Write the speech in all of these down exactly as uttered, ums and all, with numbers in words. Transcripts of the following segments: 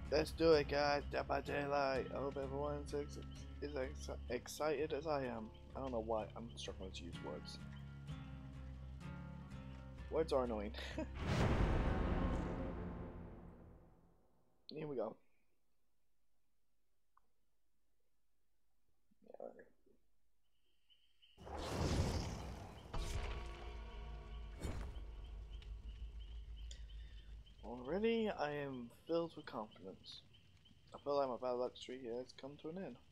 Let's do it, guys. Dead by Daylight. I hope everyone's ex is ex excited as I am. I don't know why I'm struggling to use words. Words are annoying. Here we go. Already, I am filled with confidence. I feel like my bad luck streak has come to an end.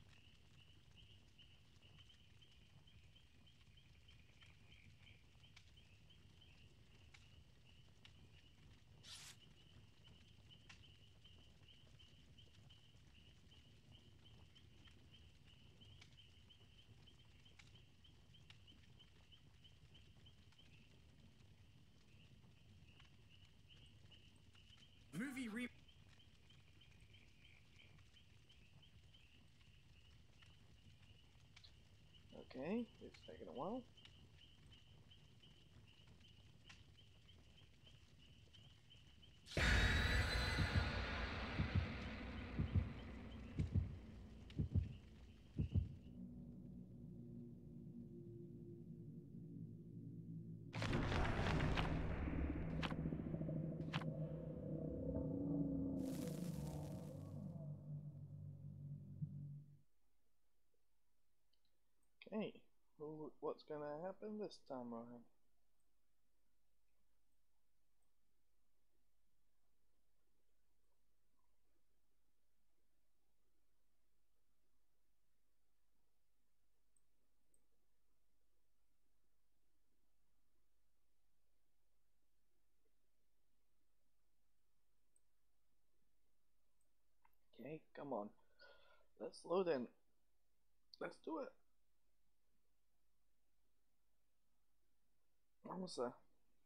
Movie re- Okay, it's taking a while. Okay, who, what's gonna happen this time around? Okay, come on. Let's load in. Let's do it. Almost there.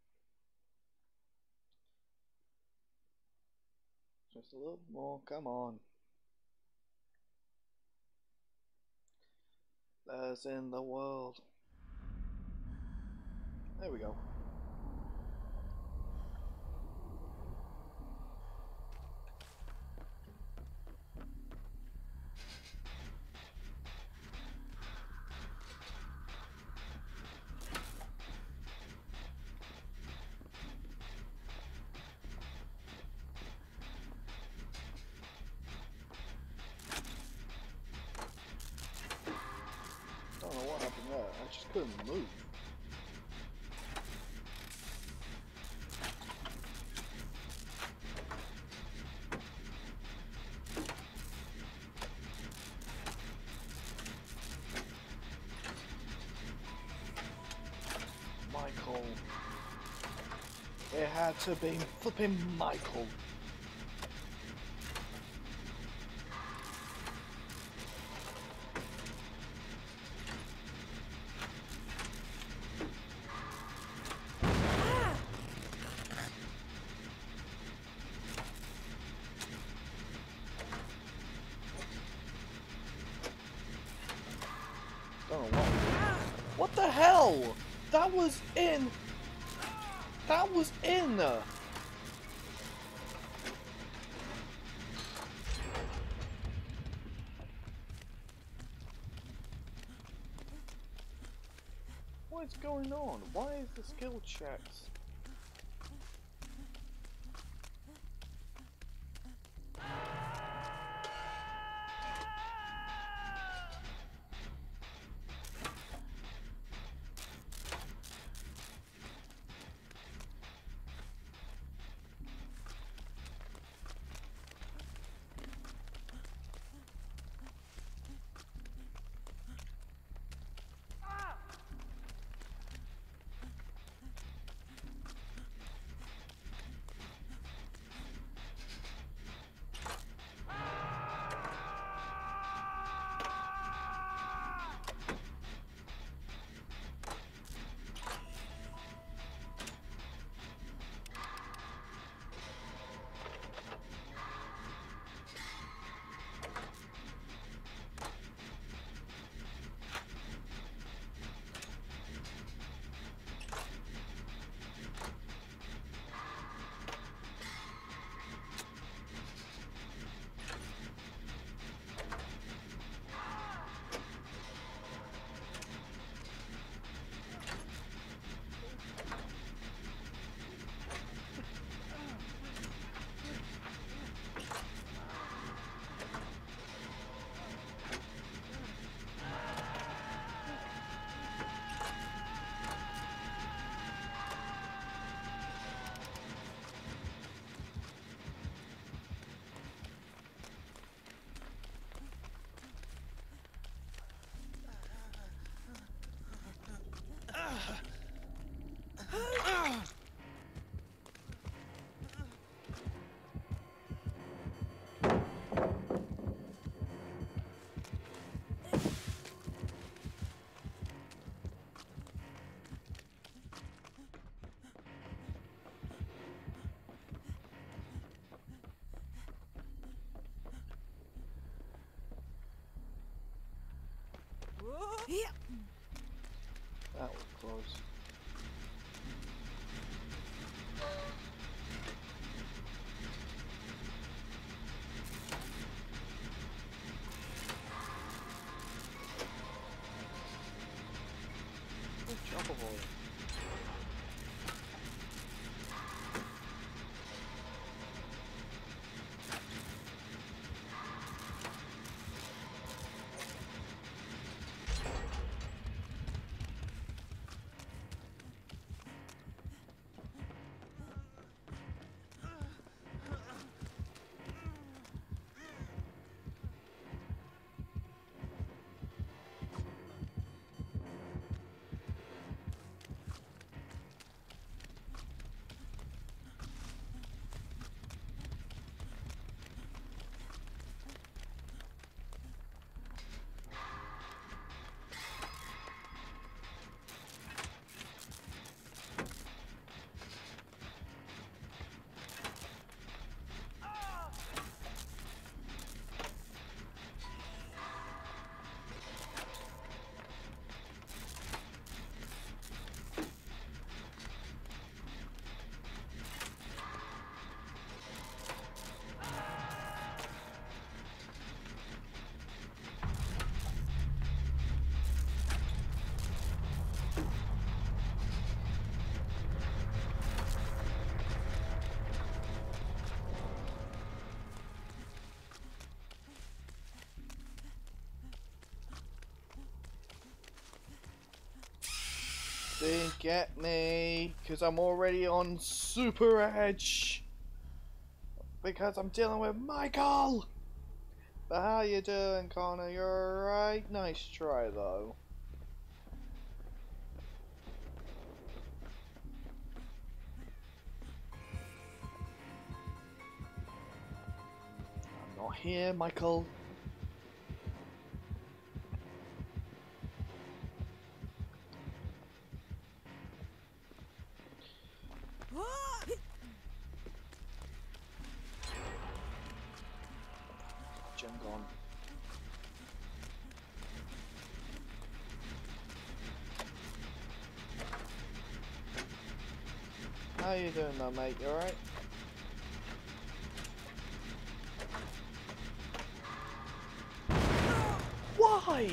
Just a little more. Come on. That's in the world. There we go. I don't know what happened there. I just couldn't move. Michael. It had to be flipping Michael. Don't know what. What the hell? That was in. That was in. What is going on? Why is the skill checks? That was close. Jumpable. Didn't get me, because I'm already on super edge. Because I'm dealing with Michael. But how you doing, Connor? You're alright? Nice try, though. I'm not here, Michael. Gem gone. How you doing though, mate? You alright? Why?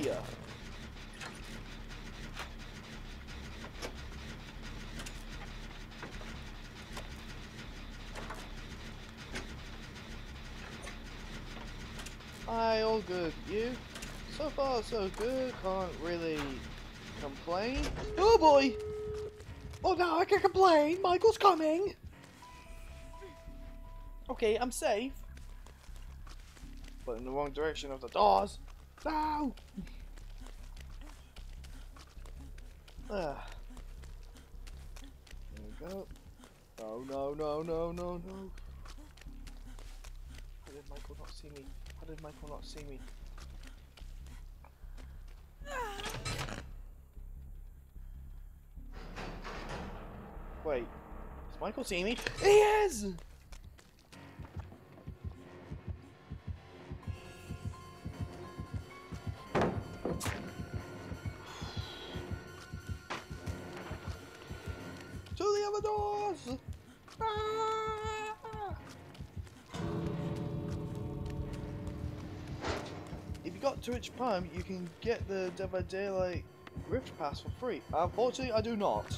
Hi, all good. You? So far, so good. Can't really complain. Oh boy! Oh, now I can complain. Michael's coming. Okay, I'm safe. But in the wrong direction of the doors. No! Ah. There we go. No, no, no, no, no, no. How did Michael not see me? How did Michael not see me? Wait. Does Michael see me? He is! To the other doors! Ah! If you got Twitch Prime, you can get the Dead by Daylight Rift Pass for free. Unfortunately, I do not.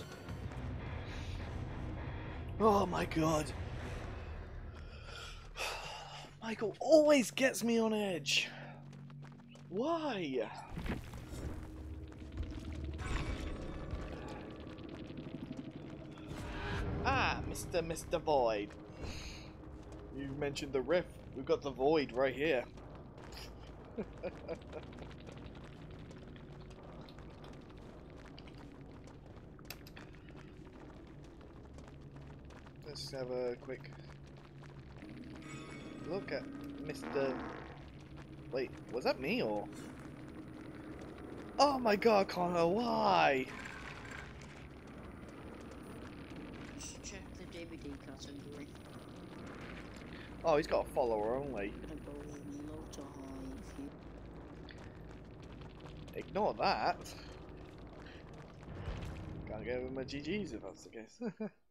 Oh my god. Michael always gets me on edge. Why? Ah, Mister Mister Void. You mentioned the rift. We've got the void right here. Let's have a quick look at Mister Wait, was that me or? Oh my god, Connor, why? Just check the D V D category. Oh, he's got a follower only. ignore that. Can't give him a G G's if that's the case.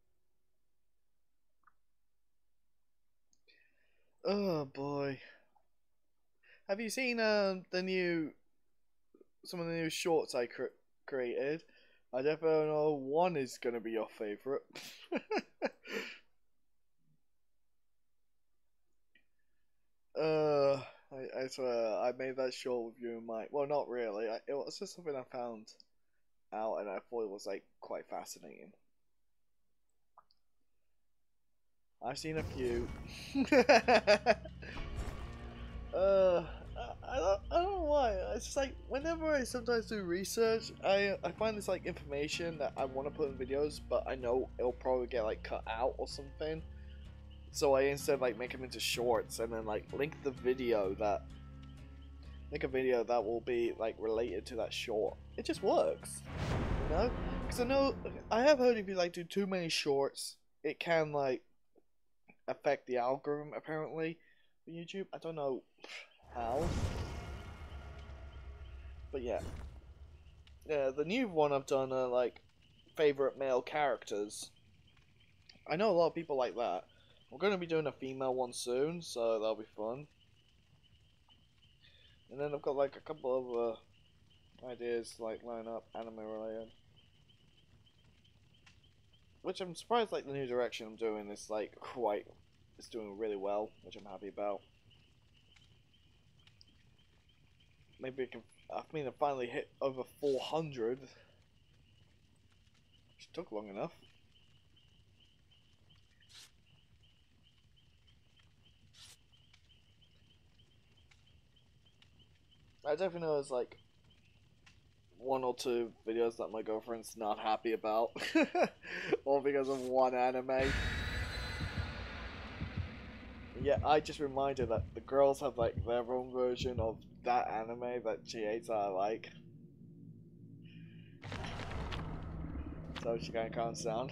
Oh boy. Have you seen uh, the new, some of the new shorts I cr created? I definitely know one is going to be your favourite. uh, I, I swear, I made that short with you in mind. Well, not really. I, it was just something I found out and I thought it was like quite fascinating. I've seen a few. uh, I, I don't, I don't know why. It's just like whenever I sometimes do research, I I find this like information that I want to put in videos, but I know it'll probably get like cut out or something. So I instead like make them into shorts and then like link the video that make a video that will be like related to that short. It just works, you know? Because I know I have heard if you like do too many shorts, it can like affect the algorithm apparently for YouTube. I don't know how, but yeah, yeah. The new one I've done are like favorite male characters. I know a lot of people like that. We're going to be doing a female one soon, so that'll be fun. And then I've got like a couple of uh, ideas like line up anime related, which I'm surprised like the new direction I'm doing is like quite, it's doing really well, which I'm happy about. Maybe I can, I mean I finally hit over four hundred, which took long enough. I definitely know there's like one or two videos that my girlfriend's not happy about, all because of one anime. Yeah, I just remind her that the girls have like their own version of that anime that she hates that I like. So she kinda calms down.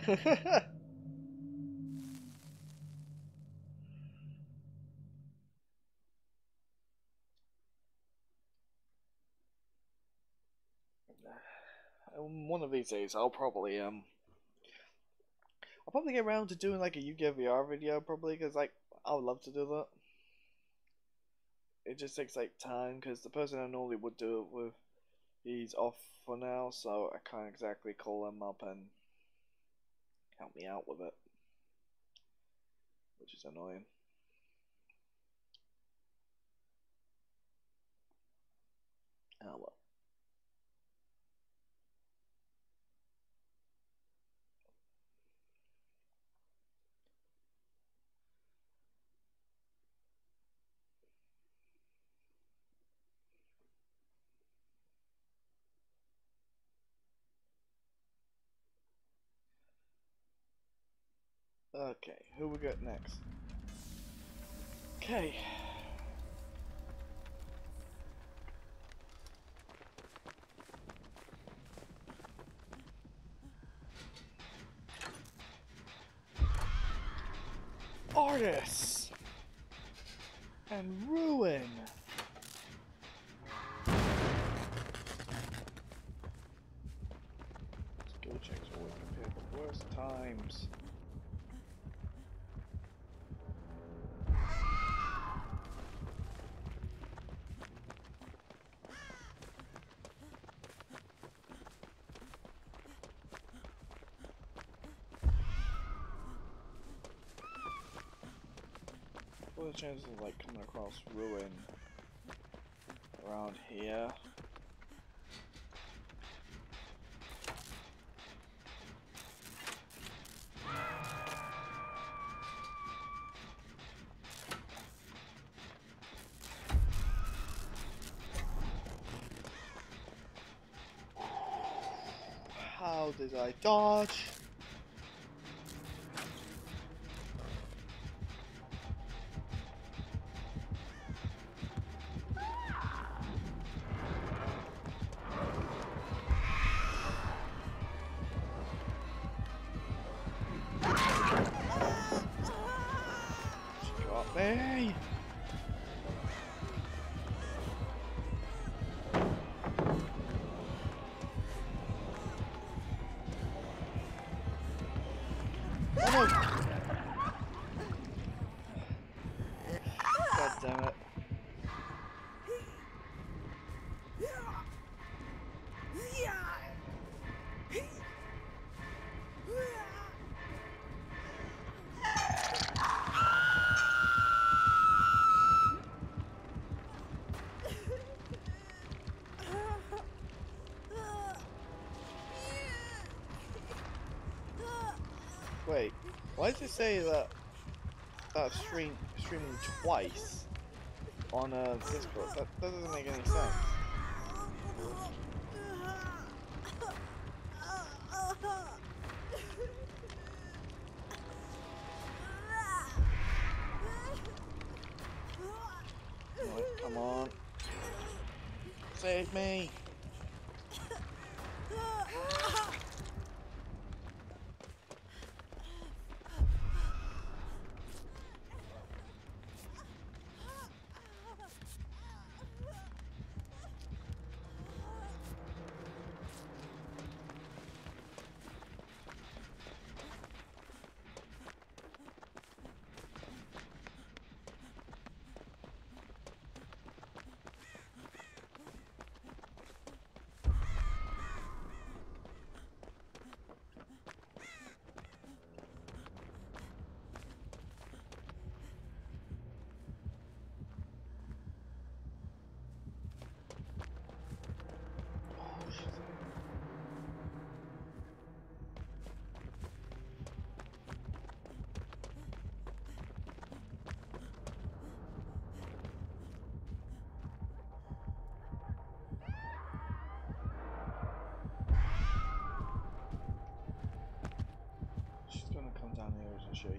One of these days I'll probably um I'll probably get around to doing like a Yu-Gi-Oh! V R video probably, because like I would love to do that. It just takes like time because the person I normally would do it with, he's off for now, so I can't exactly call him up and help me out with it, which is annoying. Oh well. Okay, who we got next? Okay. Artists and Ruin. Skill checks always compare the worst times. What are the chances of like coming across Ruin around here? How did I dodge? Hey! Oh no! God damn it. Wait, why does it say that that's stream streaming twice on uh, Discord? That, that doesn't make any sense. Right, come on. Save me! She's gonna come down here, isn't she?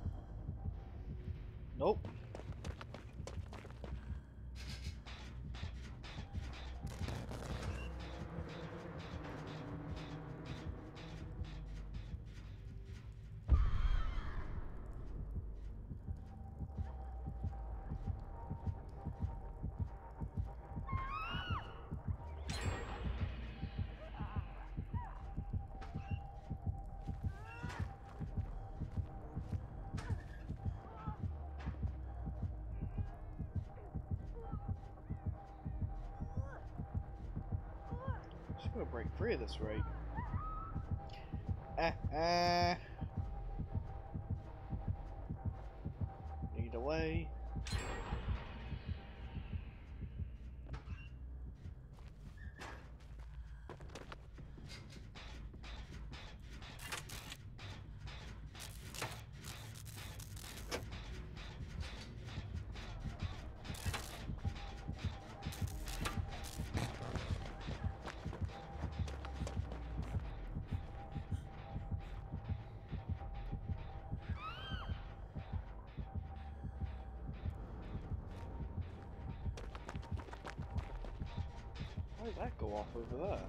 Nope. She's gonna break free at this rate. Ah, ah. Lead away. Why did that go off over there?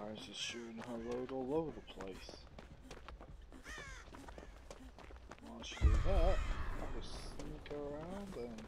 Kara's just shooting her load all over the place. While she do that, I'll just sneak around and...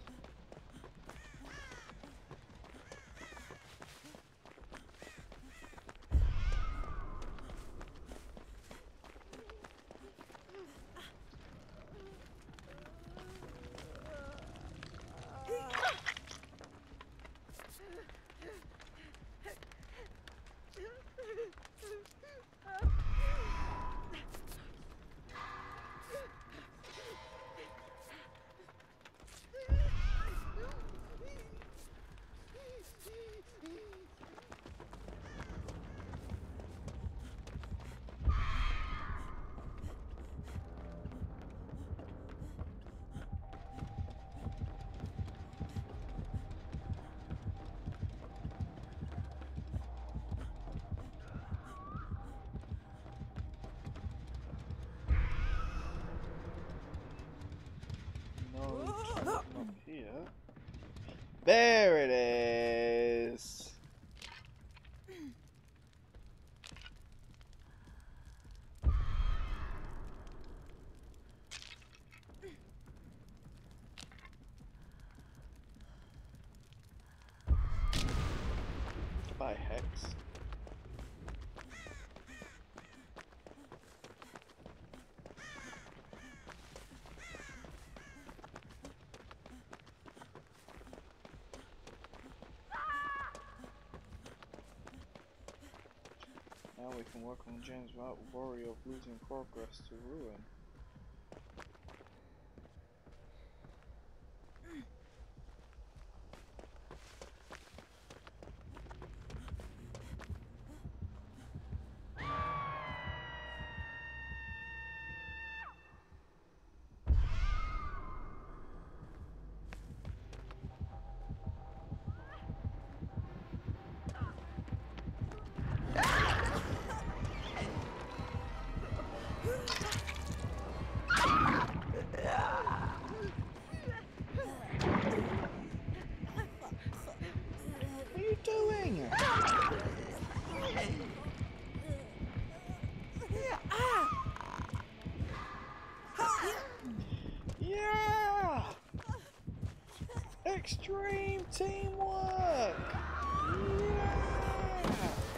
Up here. There it is. Goodbye, Hex. Now we can work on James without worry of losing progress to ruin. Yeah! Extreme teamwork! Yeah!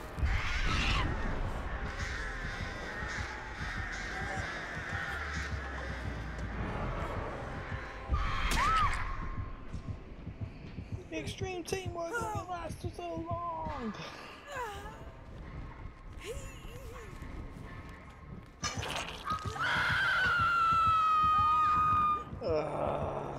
Extreme teamwork only lasts for so long! Uh,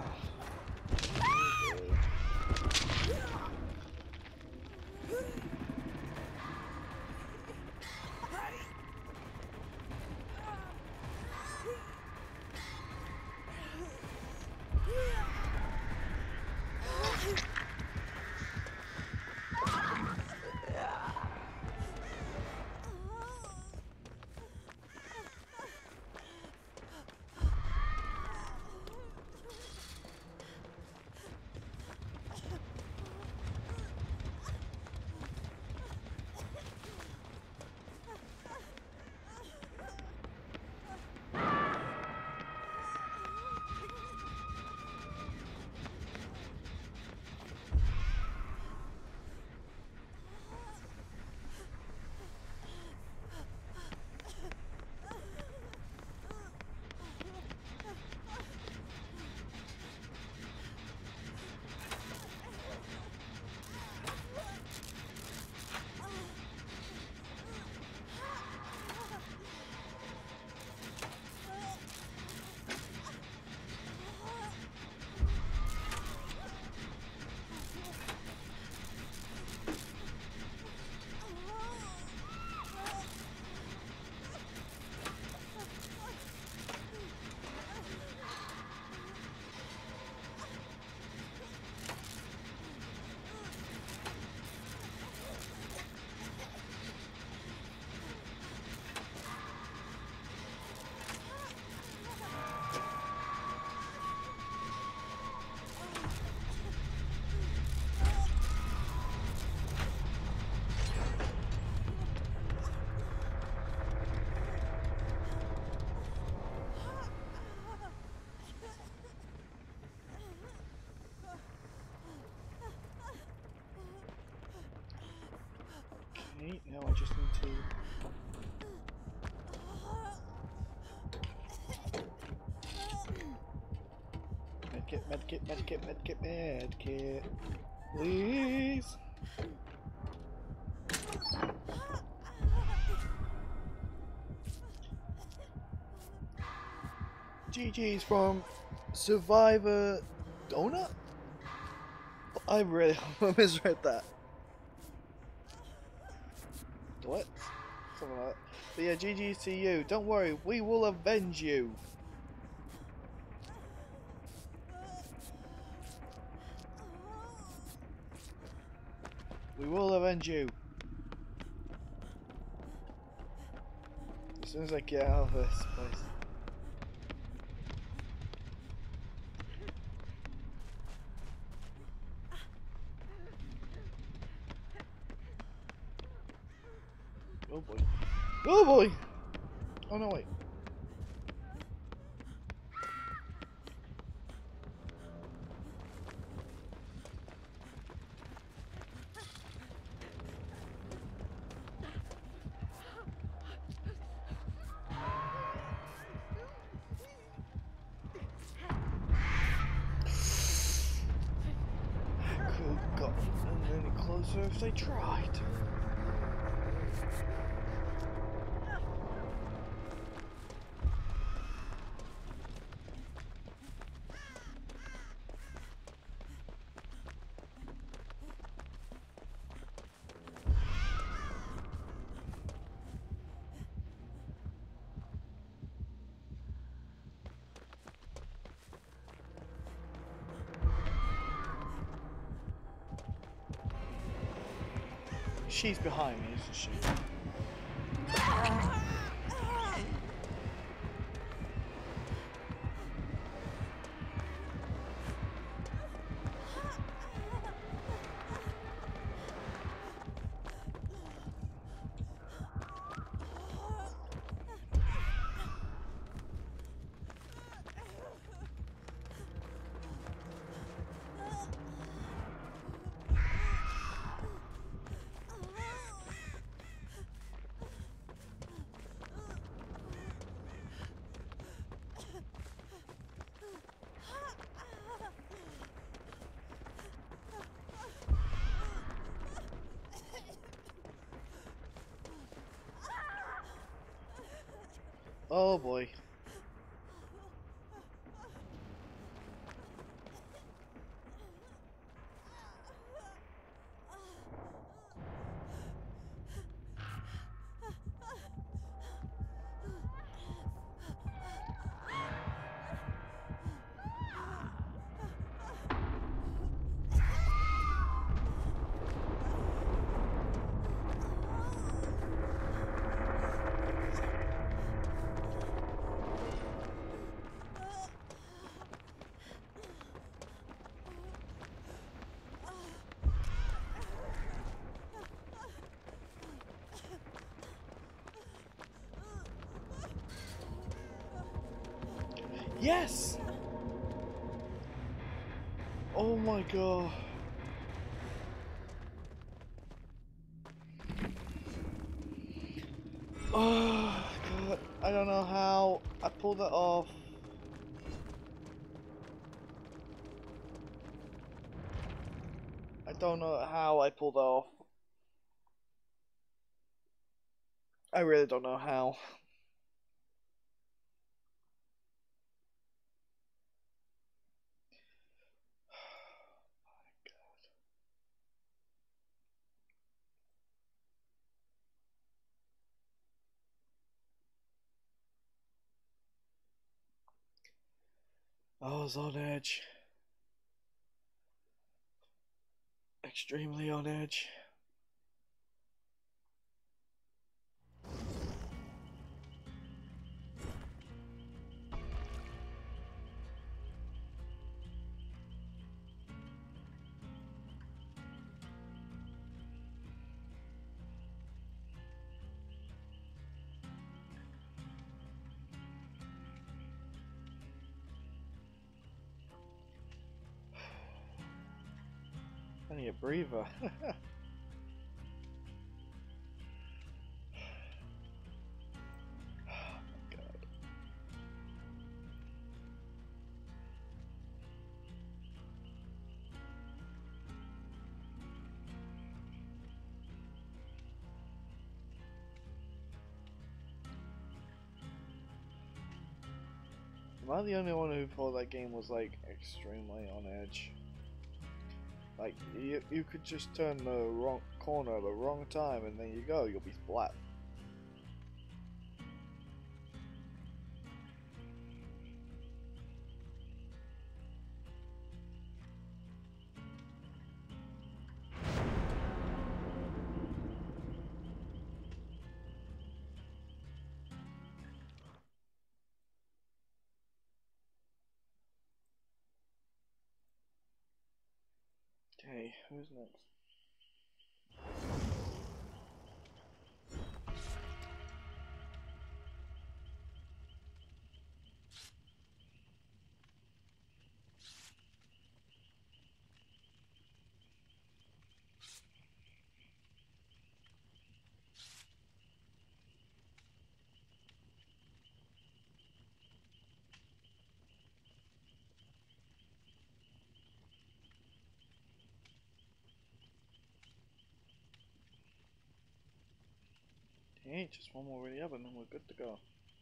medkit, medkit, medkit, medkit, medkit. Please. G G's from Survivor Donut? I really misread that. What? Something like that. But yeah, G G's to you. Don't worry, we will avenge you. We will avenge you. As soon as I get out of this place. Oh boy. Oh boy! Oh no, wait. Could have gotten any closer if they tried. She's behind me, isn't she? Oh boy. Yes! Oh my god. Oh god, I don't know how I pulled that off. I don't know how I pulled that off. I really don't know how. I was on edge. Extremely on edge. I need a breather. Am I the only one who thought that game was like extremely on edge? Like you, you could just turn the wrong corner at the wrong time and there you go, you'll be splat. Okay, who's next? Hey, just one more really up and then we're good to go.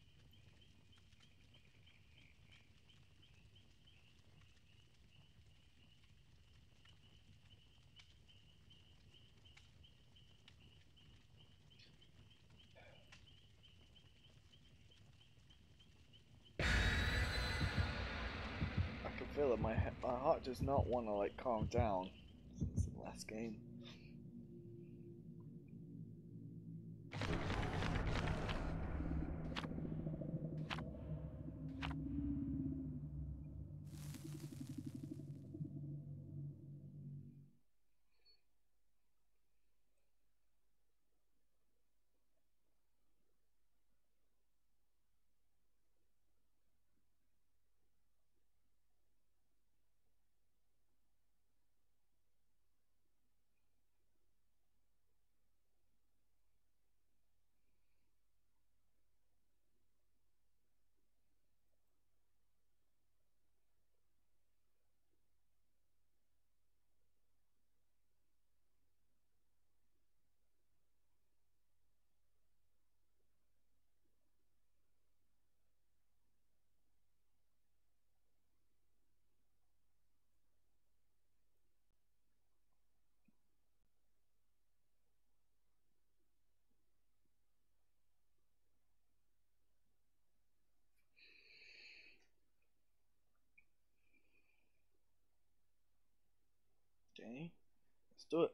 I can feel it, my, my heart does not want to like calm down since the last game. Okay, let's do it.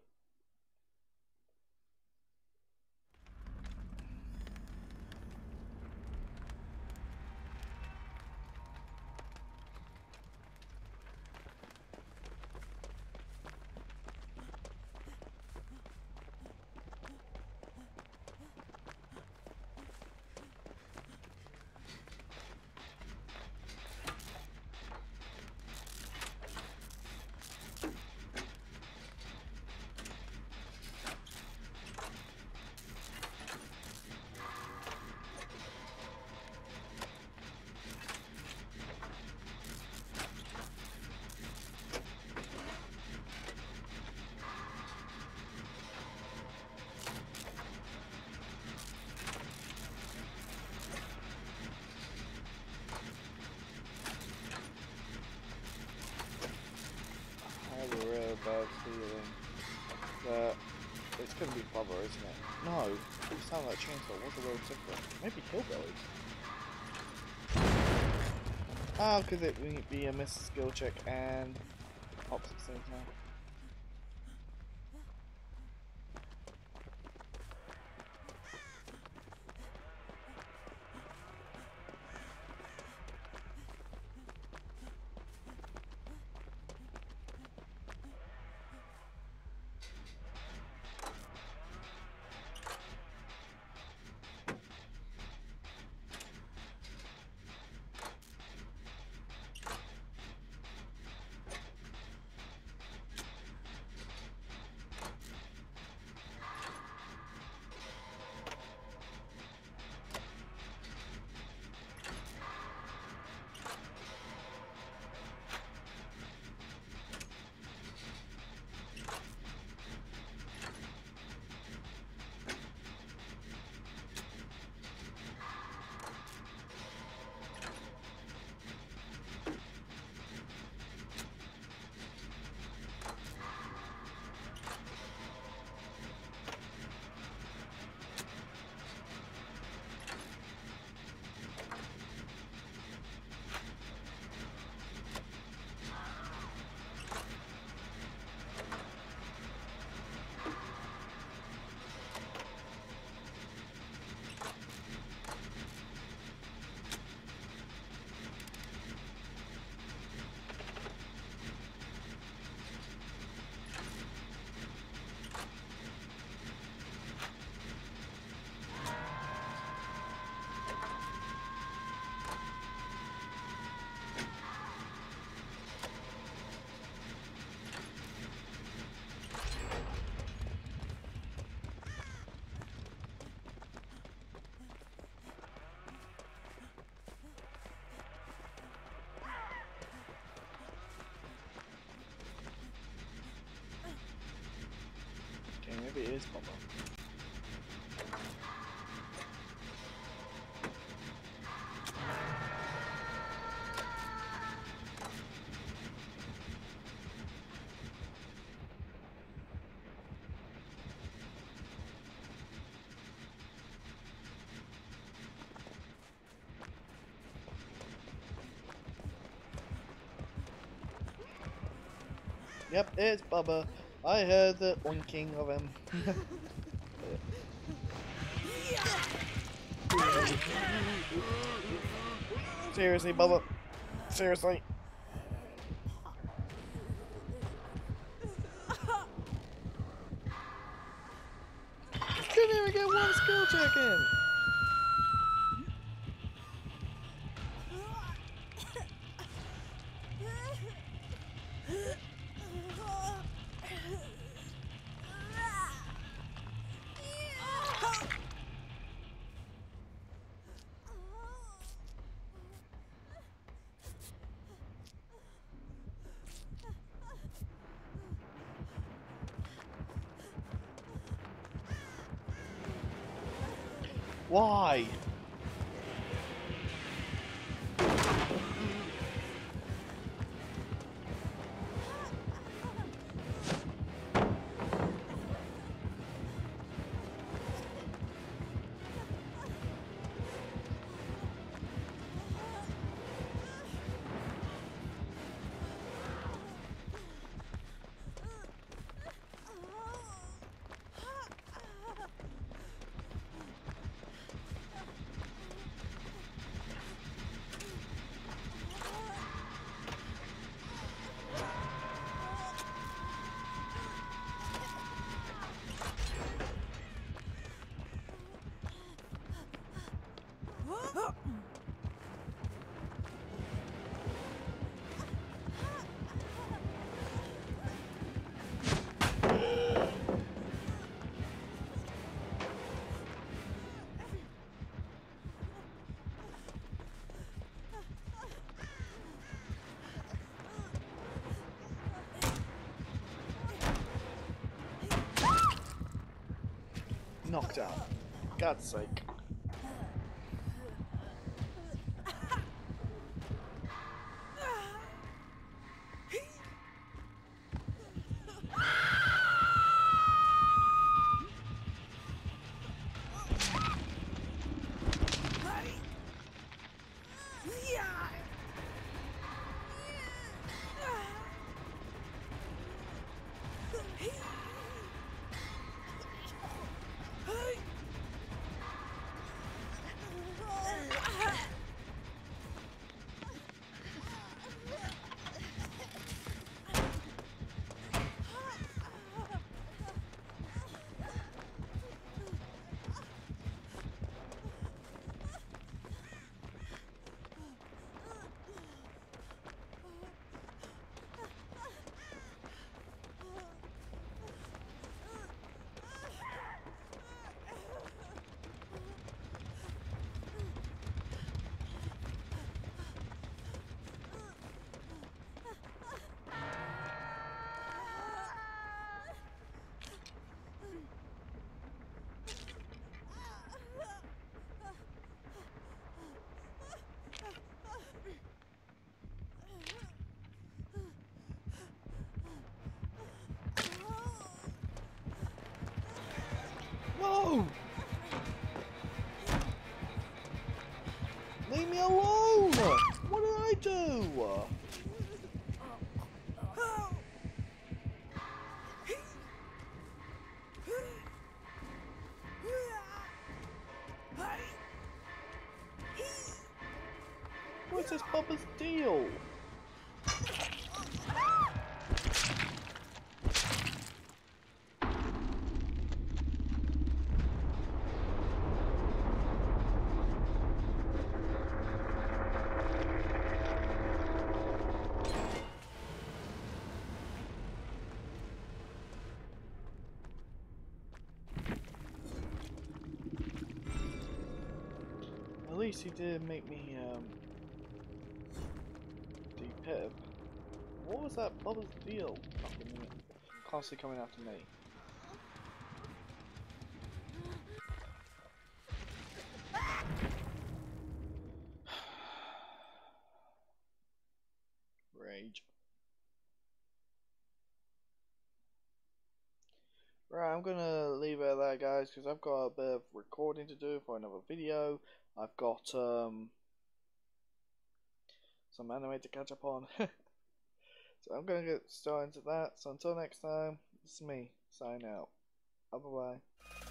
I have a real bad feeling that it's gonna be Bubba, isn't it? No, it sounded like Chainsaw was a little different. Maybe Hillbillies. Ah, because it would be a miss skill check and hops at the same time. is Bubba. Yep, it's Bubba. I heard the oinking of him. Seriously, Bubba. Seriously. Couldn't even get one skill check in. Why? Knocked out. God's sake. No! Leave me alone! What did I do? What's this Bubba's deal? At least he did make me um de-pip. What was that Bubba's deal? Constantly coming after me. Age. Right, I'm gonna leave it at that, guys, because I've got a bit of recording to do for another video. I've got um, some anime to catch up on. So I'm gonna get started into that. So until next time, this is me, signing out. Bye bye.